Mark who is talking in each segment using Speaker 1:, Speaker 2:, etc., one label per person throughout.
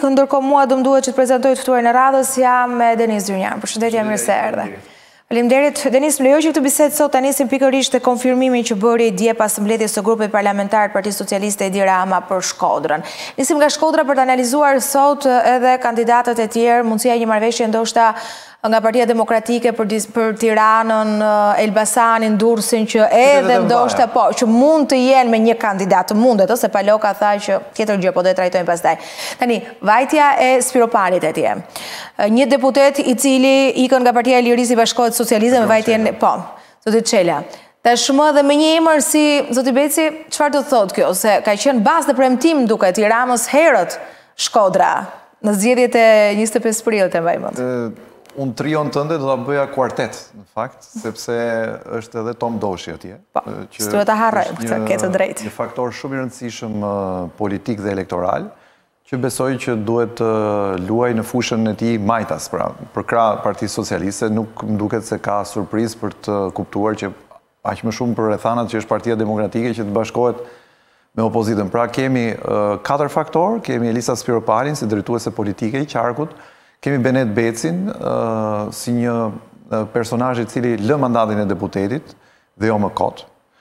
Speaker 1: ndërkohë mua do më duhet që të prezantoj të ftuarin e radhës, jam me Denis Dyrnjan. Përshëndetje, mirë se erdhe. Faleminderit. Denis, më lejo që këtë bisedë sot ta nisim pikërisht te konfirmimi që bëri dje pas mbledhjes së grupit parlamentar të Partisë Socialiste Edi Rama për Shkodrën. Nisim nga Shkodra për të analizuar sot edhe kandidatët e tjerë, mundësia e një marrëveshje ndoshta nga Partia Demokratike për Tiranën, Elbasanin, Durrësin, që edhe ndoshta po, që mund të jenë me një kandidat, mundet, ose Paloka tha që tjetër gjë, po do e trajtojmë pastaj. Tani, vajtja e Spiropalit atje. Një deputet i cili ikën nga Partia e Lirisë i Bashkohet Socialiste me vajtjen, po, zoti Çela. Tashmë dhe me një emër si zoti Beci, çfarë do thotë kjo? Se ka qenë bazë dhe premtim duket i Ramës herët Shkodra në zgjedhjet e 25 prillit e mbaj mend.
Speaker 2: Unë trion tënde do të bëja kuartet, në fakt, sepse është edhe Tom Doshi atje.
Speaker 1: Po, së duhet të harrojmë këtë, këtë drejt.
Speaker 2: Një faktor shumë i rëndësishëm politik dhe elektoral, që besoj që duhet të luaj në fushën e tij majtas, pra, për krah Partisë Socialiste, nuk më duket se ka surprizë për të kuptuar që aq më shumë për rrethanat që është Partia Demokratike që të bashkohet me opozitën. Pra kemi 4 faktorë, kemi Elisa Spiropalin si drejtuese politike i qarkut, kemi Benet Becin si një personazh i cili lë mandatin e deputetit dhe jo më kot.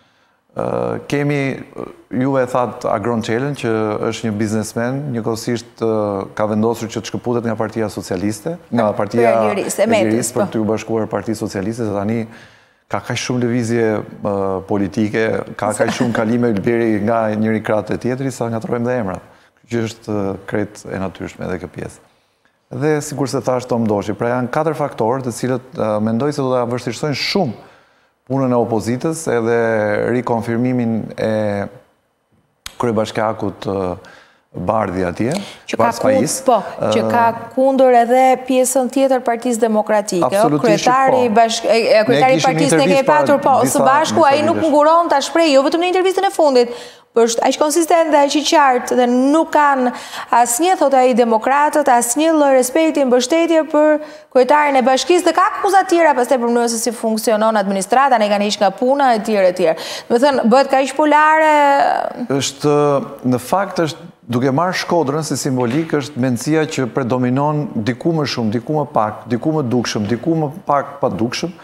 Speaker 2: Kemi, juve e thatë Agron Çelën, që është një biznesmen, njëkohësisht ka vendosur që të shkëputet nga Partia Socialiste, nga Partia e Lirisë për të bashkuar Partisë Socialiste, se tani ka kaq shumë lëvizje politike, ka kaq shumë kalime ylbiri nga njëri krah te tjetri, sa ngatrojmë dhe emrat. Që është krejt e natyrshme edhe kjo pjesë. Dhe sikur se thash Tom Doshi, pra janë 4 faktorë të cilët mendoj se do ta vështirësojnë shumë punën e opozitës, edhe rikonfirmimin e kryebashkiakut Bardhi atje, pas Pais.
Speaker 1: Po, që ka kundër edhe pjesën tjetër Partisë Demokratike. Kryetari i partisë ne kemi patur po së bashku, ai nuk nguron ta shprehë jo vetëm në intervistën e fundit, është aq konsistent dhe aq i qartë dhe nuk kanë asnjë, thotë ai, demokratët, asnjë lloj respekti, mbështetje për kryetarin e bashkisë, dhe ka akuza të tjera pastaj për mënyrën se si funksionon administrata, ne kanë hiq nga puna e tjerë e tjerë. Do të thënë, bëhet kaq polare.
Speaker 2: Është në fakt është duke marrë Shkodrën si simbolik, është mendësia që predominon diku më shumë, diku më pak, diku më dukshëm, diku më pak pa dukshëm,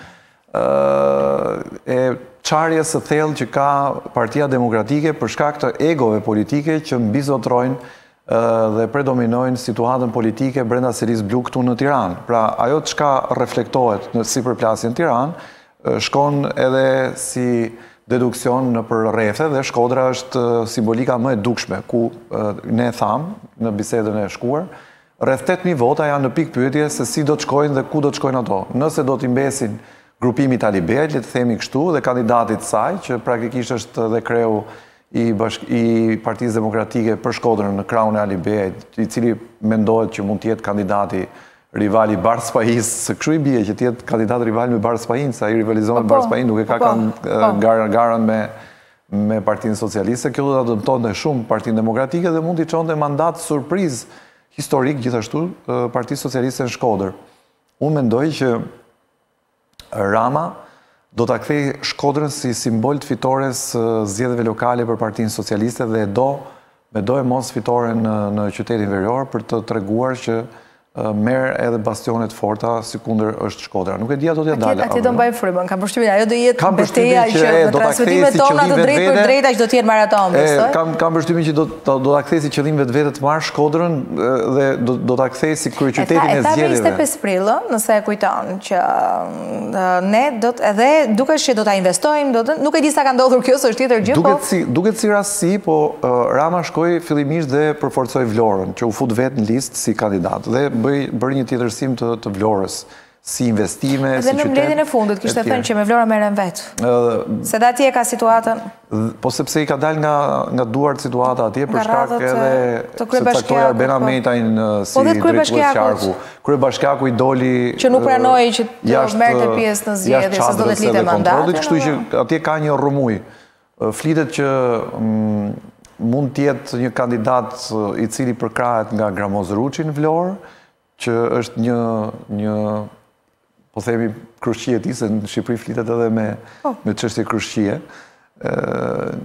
Speaker 2: e çarjes së thellë që ka Partia Demokratike për shkak të egove politike që mbizotrojnë dhe predominojnë situatën politike brenda serisë blu këtu në Tiranë. Pra, ajo çka reflektohet në sipërplasjen Tiranë, shkon edhe si deduksion në për rrethe, dhe Shkodra është simbolika më e dukshme, ku ne thamë në bisedën e shkuar, rreth 8.000 vota janë në pikë pyetje se si do të shkojnë dhe ku do të shkojnë ato. Nëse do t'i mbesin grupimi Talibejt, le të themi kështu, dhe kandidatit saj, që praktikisht është dhe kreu i Partisë Demokratike për Shkodrën në krahun e Alibejt, i cili mendohet që mund të jetë kandidati rivali Bardh Pais, se kështu i bie që të jetë kandidat rival me Bardh Pain, sa i rivalizon me Bardh Pain, nuk e ka garën me Partinë Socialiste. Kjo do ta dëmtonte shumë Partinë Demokratike dhe mund t'i çonte mandat surprizë historik gjithashtu Partisë Socialiste në Shkodër. Unë mendoj që Rama do ta kthej Shkodrën si simbol të fitores zgjedhjeve lokale për Partinë Socialiste dhe me do e mos fitoren në qytetin verior për të treguar që merr edhe bastionet forta si kundër është Shkodra. Nuk e di ato të dalë.
Speaker 1: Atje do mbajnë frymën, kam përshtypjen, ajo do jetë betejë që me transmetimet tona të drejtë për drejta që do të jetë maraton, besoj.
Speaker 2: Kam përshtypjen që do ta kthej si qëllim vetvete të marrë Shkodrën dhe do ta kthej si kryeqytetin e zgjedhjeve.
Speaker 1: E 25 prill, nëse e kujton, që ne do të edhe duket që do ta investojmë, nuk e di sa ka ndodhur kjo, është tjetër gjë, po.
Speaker 2: Duket si rastësi, po Rama shkoi fillimisht dhe përforcoi Vlorën, që u fut vetë në listë si kandidat dhe bëri një tjetërsim të Vlorës, si investime, si qytet.
Speaker 1: Dhe në mbledhjen e fundit kishte thënë që me Vlorën merren vetë. Se dhe atje ka situatën.
Speaker 2: Po sepse i ka dalë nga duart situata atje për shkak edhe se caktoi Arben Ahmetajn si drejtues qarku. Kryebashkiaku i doli
Speaker 1: që nuk pranoi që të merrte pjesë në zgjedhje, se do të lidhte mandatin.
Speaker 2: Kështu që atje ka një rrëmuj. Flitet që mund të jetë një kandidat i cili përkrahet nga Gramoz Ruçi në Vlorë, që është një po themi krushqie ti, se në Shqipëri flitet edhe me çështje krushqie.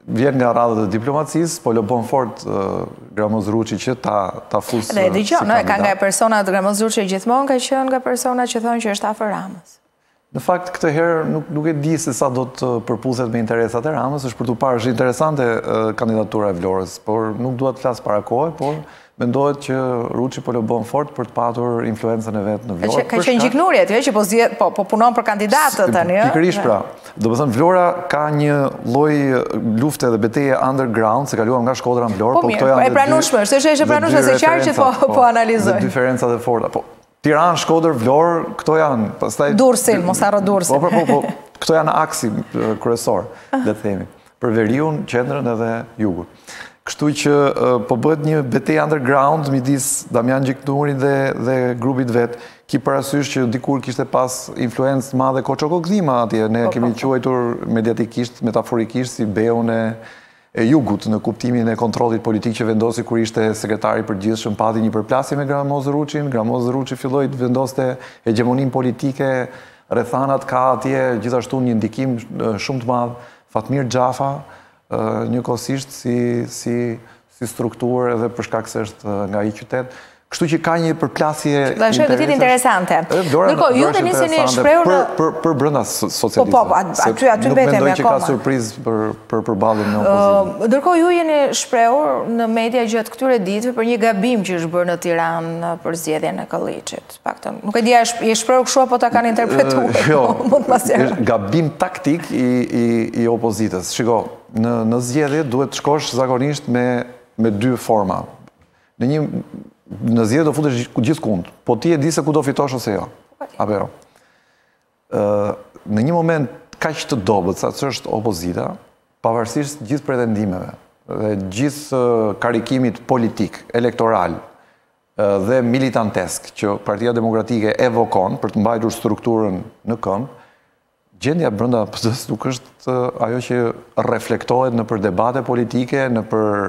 Speaker 2: vjen nga radhët e diplomacisë, po lobon fort Gramoz Ruçi që ta fusë
Speaker 1: Dhe dëgjon, ka nga personat Gramoz Ruçi gjithmonë ka qenë nga personat që thonë që është afër Ramës.
Speaker 2: Në fakt, këtë herë nuk e di se sa do të përputhet me interesat e Ramës, është për të parë, është interesante kandidatura e Vlorës, por nuk duhet të flasë para kohë, por mendohet që Ruçi po lobon fort për të patur influencën e vetë në Vlorë.
Speaker 1: Ka qenë gjiknurjet, që po punon për kandidatët tani, ëh?
Speaker 2: Pikërisht pra. Do të thënë Vlora ka një lloj lufte dhe betejë underground, se kaluam nga Shkodra në Vlorë,
Speaker 1: po këto janë e pranueshme, është e pranueshme se qartë që po analizoj.
Speaker 2: Diferencat e forta. Po Tiranë, Shkodër, Vlorë, këto janë, pastaj
Speaker 1: Durrësin, mos harro Durrësin.
Speaker 2: Po, këto janë aksi kryesor, le të themi, për veriun, qendrën edhe jugun. Kështu që po bëhet një betejë underground midis Damian Gjiknurit dhe grupit vet. Ki parasysh që dikur kishte pas influencë madhe Koçoko Gdhima atje, ne kemi quajtur mediatikisht, metaforikisht si beun e jugut në kuptimin e kontrollit politik që vendosi kur ishte sekretari i përgjithshëm, pati një përplasje me Gramoz Ruçin. Gramoz Ruçi filloi të vendoste hegemoninë politike, rrethanat ka atje, gjithashtu një ndikim shumë të madh Fatmir Xhafa, njëkohësisht si strukturë edhe për shkak se është nga i qytet. Kështu që ka një përplasje
Speaker 1: interesante. Ndërkohë, ju të niseni shprehur
Speaker 2: për brenda socializmit.
Speaker 1: Po, aty betemi akoma.
Speaker 2: Nuk mendoj që ka surprizë për përballjen me opozitën.
Speaker 1: Ndërkohë, ju jeni shprehur në media gjatë këtyre ditëve për një gabim që është bërë në Tiranë për zgjedhjen e Kolliçit. Paktën, nuk e di a je shprehur kështu apo ta kanë interpretuar.
Speaker 2: Jo, gabim taktik i opozitës. Shiko, në zgjedhje duhet të shkosh zakonisht me dy forma. Në zgjedhje do futesh gjithkund, po ti e di se ku do fitosh ose jo. Apo jo. Në një moment kaq të dobët sa ç'është opozita, pavarësisht gjithë pretendimeve dhe gjithë karikimit politik, elektoral dhe militantesk që Partia Demokratike evokon për të mbajtur strukturën në këmbë, gjendja brenda PD-s nuk është ajo që reflektohet në për debate politike, në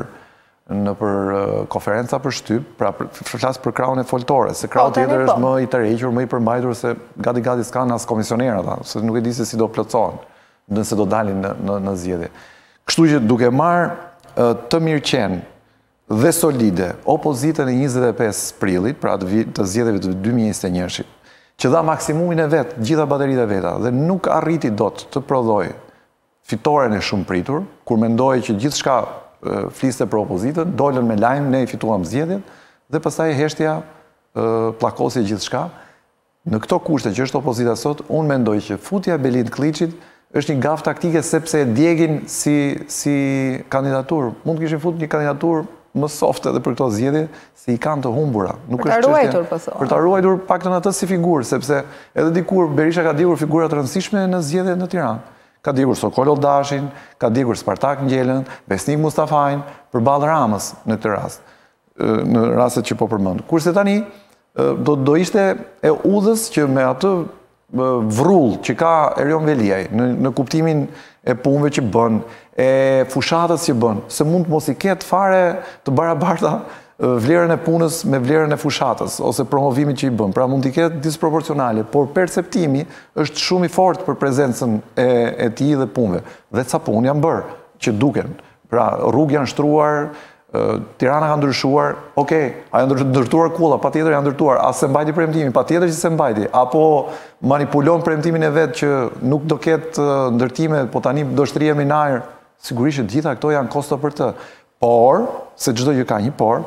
Speaker 2: për konferenca për shtyp, pra flas për krahun e foltore, se krahu tjetër është më i tërhequr, më i përmbajtur, se gati s'kan as komisioner ata, se nuk e di se si do plotësohen, nëse do dalin në zgjedhje. Kështu që duke marrë të mirëqen dhe solide opozitën e 25 prillit, pra të zgjedhjeve të 2021-shit, që dha maksimumin e vet, gjitha bateritë e veta, dhe nuk arriti dot të prodhoj fitoren e shumë pritur, kur mendoi që gjithçka fliste për opozitën, dolën me lajm, ne i fituam zgjedhjet, dhe pastaj heshtja pllakosi gjithçka. Në këto kushte që është opozita sot, unë mendoj që futja e Belind Klliçit është një gafë taktike sepse e djegin si kandidaturë. Mund të kishin futur një kandidaturë më soft edhe për këto zgjedhje, se i kanë të humbura.
Speaker 1: Për ta ruajtur, po thonë.
Speaker 2: Për ta ruajtur paktën atë si figurë, sepse edhe dikur Berisha ka djegur figura të rëndësishme në zgjedhjet në Tiranë. Ka djegur Sokol Oldashin, ka djegur Spartak Ngjelen, Besnik Mustafajin, përballë Ramës në këtë rast, në rastet që po përmend. Kurse tani do ishte e udhës që me atë vrull që ka Erion Veliaj në kuptimin e punëve që bën, e fushatës që bën, se mund mos i ketë fare të barabarta vlerën e punës me vlerën e fushatës ose promovimit që i bën. Pra mund t'i ketë disproporcionale, por perceptimi është shumë i fortë për prezencën e tij dhe punëve. Dhe ca punë janë bërë që duken. Pra rrugë janë shtruar, Tirana ka ndryshuar, okej, a janë ndërtuar kulla, patjetër janë ndërtuar, a se mbajti premtimin, patjetër që se mbajti, apo manipulon premtimin e vet që nuk do ketë ndërtime, po tani do shtrihem i najër, sigurisht që gjitha këto janë kosto për të. Por, se çdo gjë ka një por,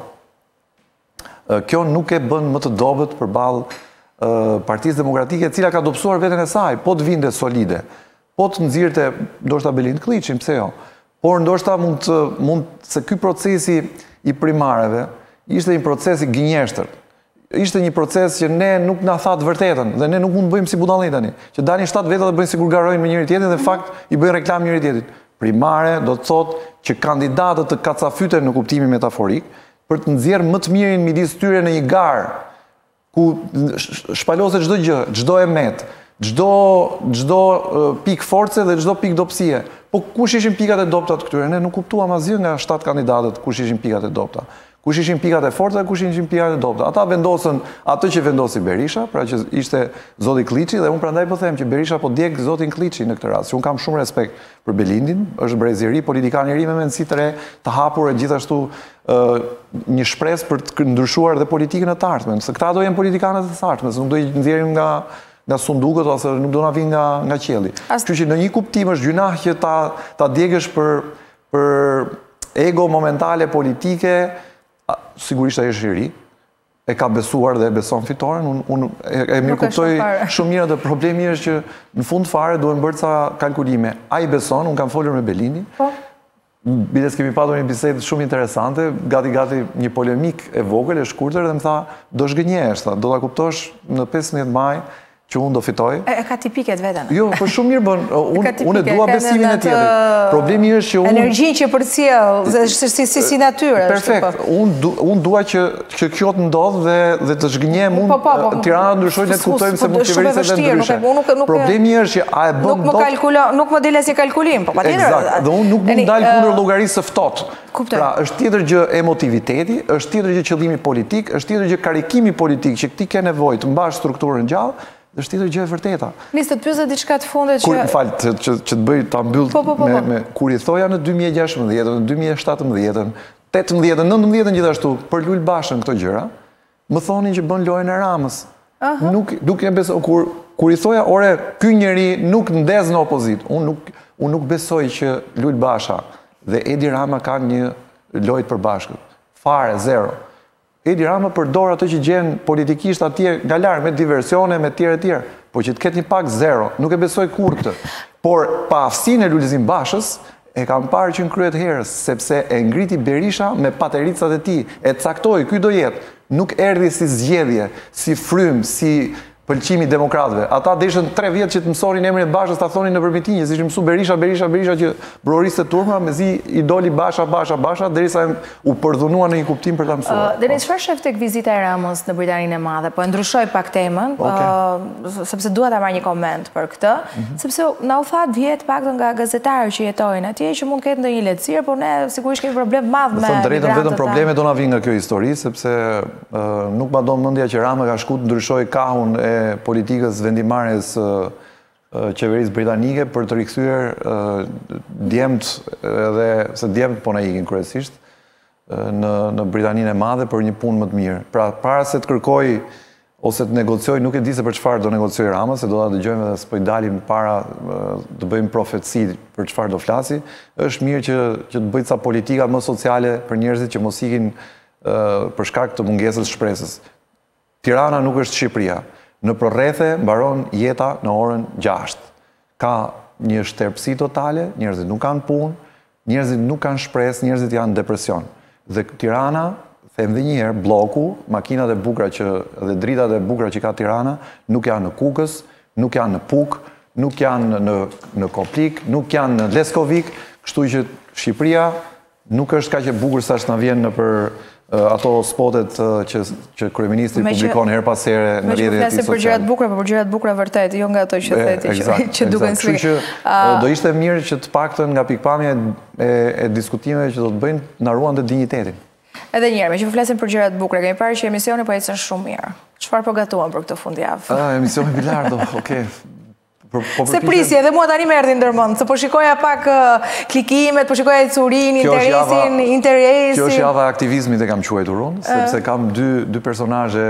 Speaker 2: kjo nuk e bën më të dobët përballë Partisë Demokratike, e cila ka dobësuar veten e saj, po të vinte solide, po të nxirrte ndoshta Belind Klliçin, pse jo? Por ndoshta mund se ky procesi i primareve ishte një proces i gënjeshtër. Ishte një proces që ne nuk na tha të vërtetën dhe ne nuk mund të bëjmë si budallë tani, që dalin 7 veta dhe bëjnë sikur garojnë me njëri tjetrin dhe fakt i bëjnë reklam njëri tjetrit. Primare do të thotë që kandidatët të kacafyten në kuptimin metaforik për të nxjerrë më të mirin midis tyre në një garë ku shpaloset çdo gjë, çdo emet, çdo pikë force dhe çdo pikë dobësie. Po kush ishin pikat e dobta të këtyre? Ne nuk kuptuam asgjë nga 7 kandidatët kush ishin pikat e dobta. Kush ishin pikat e forta, kush ishin pikat e dobta. Ata vendosën atë që vendosi Berisha, pra që ishte zoti Kliçi, dhe unë prandaj po them që Berisha po djeg zotin Kliçi në këtë rast. Unë kam shumë respekt për Belindin, është brez i ri, politikan i ri me mendësi të re, të hapur, e gjithashtu një shpresë për të ndryshuar dhe politikën e të ardhmen. Se këta do jenë politikanët e të ardhmen, se nuk do i nxjerrim nga sundukët ose nuk do na vinë nga qielli. Kështu që në një kuptim është gjynah që ta djegësh për ego momentale politike. Sigurisht ai është i ri, e ka besuar dhe e beson fitoren, unë e mirë kuptoj shumë mirë dhe problemi është që në fund fare duhen bërë ca kalkulime. Ai beson, unë kam folur me Belindin, bides kemi patur një bisedë shumë interesante, gati një polemik e vogël, e shkurtër, dhe më tha, do shgënjesh, do ta kuptosh në 15 maj, që unë do fitoj.
Speaker 1: E ka tipiket vetën.
Speaker 2: Jo, për shumë mirë bën, unë e dua besimin e tjetrit. Problemi është që unë...
Speaker 1: Energjin që përcjell, si natyre.
Speaker 2: Perfekt, unë dua që kjo të ndodhë dhe të shgënjem unë Tirana ndryshoj ne të kuptojmë se mund qeveriset dhe ndryshe. Problemi është që a e bën
Speaker 1: nuk më dele si kalkulim, po patjetër.
Speaker 2: Eksakt, dhe unë nuk mund dalë kundër llogarisë së ftohtë. Pra, është tjetër gjë emotiviteti, është tjetër gjë qëllimi politik, është tjetër gjë karikimi politik që ti ke nevojë të mbash strukturën gjallë. Është tjetër gjë e vërteta.
Speaker 1: Nisë të pyesë diçka të fundit që...
Speaker 2: Falë, që të bëj ta mbyll me kur i thoja në 2016, në 2017, 18, 19 gjithashtu, për Lul Bashën këto gjëra, më thonin që bën lojën e Ramës. Nuk e besoj, kur i thoja, ore, ky njeri nuk ndez në opozit. Unë nuk besoj që Lul Basha dhe Edi Rama kanë një lojë të përbashkët. Fare, zero. Edi Rama përdor atë që gjen politikisht atje nga larg me diversione, me tjerë, po që të ketë një pak zero, nuk e besoj kurrë këtë. Por pa aftësinë e Lulzim Bashës e kam parë që në kryet herës, sepse e ngriti Berisha me patericat e tij, e caktoi ky do jetë, nuk erdhi si zgjedhje, si frym, si pëlqimi demokratëve. Ata deshën 3 vjet që të mësonin emrin e Bashës, ta thonin në përmitinje, si ishin mësu Berisha që broriste turma, mezi i doli Basha, derisa u përdhunua në një kuptim për ta mësuar.
Speaker 1: Denis, çfarë shef tek vizita e Ramës në Britaninë e Madhe? Po e ndryshoj pak temën, sepse dua ta marr një koment për këtë, sepse na u tha vjet paktën nga gazetarët që jetojnë atje që mund ketë ndonjë lehtësirë, por ne sigurisht kemi problem madh me
Speaker 2: migrantët. Vetëm probleme do na vinë nga kjo histori, sepse nuk ma do mendja që Rama ka shku të ndryshoj kahun e politikës vendimarrjes qeverisë britanike për të rikthyer djemt, edhe se djemt po na ikin kryesisht në Britaninë e Madhe për një punë më të mirë. Pra, para se të kërkoj ose të negocioj, nuk e di se për çfarë do negocioj Rama, se do ta dëgjojmë edhe s'po i dalim para të bëjmë profeci për çfarë do flasi. Është mirë që të bëjë ca politika më sociale për njerëzit që mos ikin për shkak të mungesës shpresës. Tirana nuk është Shqipëria. Në përrethe mbaron jeta në orën 6. Ka një shterpsi totale, njerëzit nuk kanë punë, njerëzit nuk kanë shpresë, njerëzit janë në depresion. Dhe Tirana, them dhe njëherë, bloku, makinat e bukura dhe dritat e bukura që ka Tirana, nuk janë në Kukës, nuk janë në Puk, nuk janë në Koplik, nuk janë në Leskovik, kështu që Shqipëria nuk është kaq e bukur sa që na vjen në për ato spotet që kryeministri publikon her pas here në rrjetet e tij sociale.
Speaker 1: Për gjërat bukura, por për gjërat bukura vërtet, jo nga ato që theti që duken si.
Speaker 2: Kështu që do ishte mirë që të paktën nga pikpamja e diskutimeve që do të bëjnë na ruan të dinjitetin.
Speaker 1: Edhe një herë, me që po flasim për gjërat bukura, kemi parë që emisioni po ecën shumë mirë. Çfarë po gatuan për këtë fundjavë?
Speaker 2: Emisioni Bilardo, okay.
Speaker 1: Se prisje, edhe mua tani më erdhi ndërmend, se po shikoja pak klikimet, po shikoja curin, interesin.
Speaker 2: Kjo është java e aktivizmit e kam quajtur unë, sepse kam dy personazhe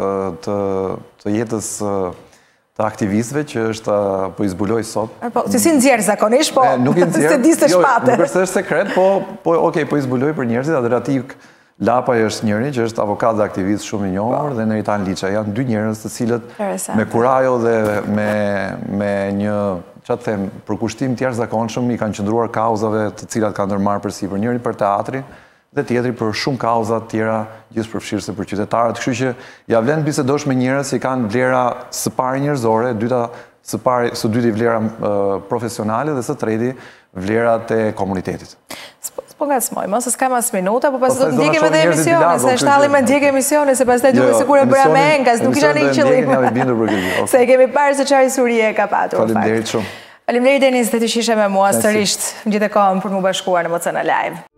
Speaker 2: të jetës të aktivistëve që është po i zbuloj sot.
Speaker 1: Si nxjerr zakonisht, po se di se shpate.
Speaker 2: Nuk është sekret, po i zbuloj për njerëzit, Adratik Lapaj është njëri që është avokat dhe aktivist shumë i njohur dhe Neritan Liça. Janë 2 njerëz të cilët me kurajo dhe me një, çfarë them, përkushtim të jashtëzakonshëm i kanë qëndruar kauzave të cilat kanë ndërmarrë përsipër. Njëri për teatrin dhe tjetri për shumë kauza të tjera gjithëspërfshirëse për qytetarët. Kështu që ja vlen bisedosh me njerëz që kanë vlera së pari njerëzore, së dyti vlera profesionale dhe së treti vlerat e komunitetit.
Speaker 1: Po nga të smojmë, se s'ka mas minuta, po pas do të ndjekim edhe emisioni, se shtallim e ndjek emisioni, se pas të duke sikur e bëra me enkas, nuk isha një qëllim. Se kemi parë se çfarë suri e ka patur.
Speaker 2: Faleminderit shumë.
Speaker 1: Faleminderit Denis, dhe të shishe me mua sërisht gjithë kohën për mu bashkuar në Mocena Live.